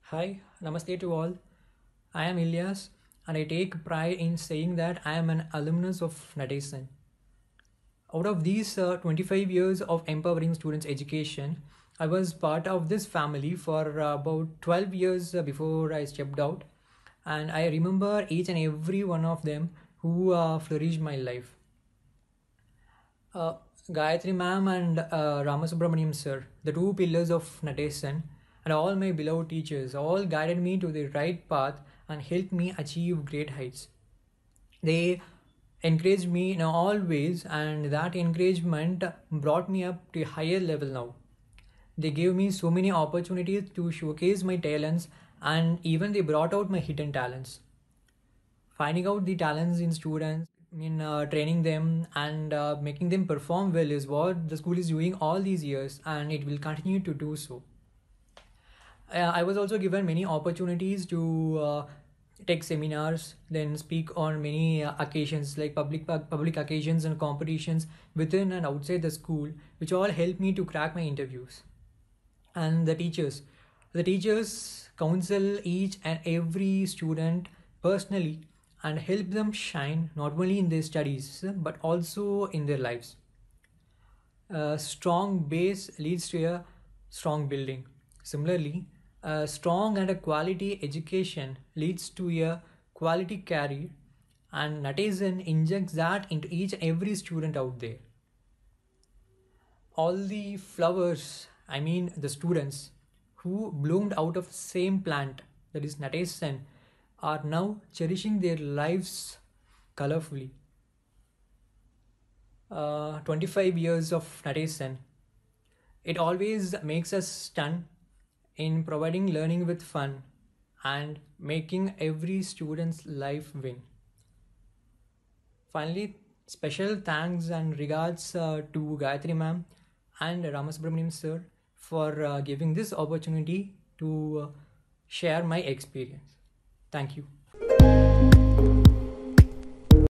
Hi, namaste to all. I am Ilyas and I take pride in saying that I am an alumnus of Nadesan. Out of these 25 years of empowering students' education, I was part of this family for about 12 years before I stepped out, and I remember each and every one of them who flourished my life. Uh, Gayatri ma'am and Ramasubramaniam sir, the two pillars of Nadesan, and all my beloved teachers, all guided me to the right path and helped me achieve great heights. They encouraged me in all ways, and that encouragement brought me up to a higher level now. They gave me so many opportunities to showcase my talents, and even they brought out my hidden talents. Finding out the talents in students, training them and making them perform well is what the school is doing all these years, and it will continue to do so. I was also given many opportunities to take seminars, then speak on many occasions like public occasions and competitions within and outside the school, which all helped me to crack my interviews. And the teachers counsel each and every student personally and help them shine not only in their studies but also in their lives. A strong base leads to a strong building. Similarly, a strong and a quality education leads to a quality career, and Natizen injects that into each and every student out there. All the flowers, the students who bloomed out of the same plant, that is Natasan, are now cherishing their lives colorfully. 25 years of Natasan. It always makes us stun in providing learning with fun and making every student's life win. Finally, special thanks and regards to Gayatri ma'am and Ramasubramaniam sir for giving this opportunity to share my experience. Thank you.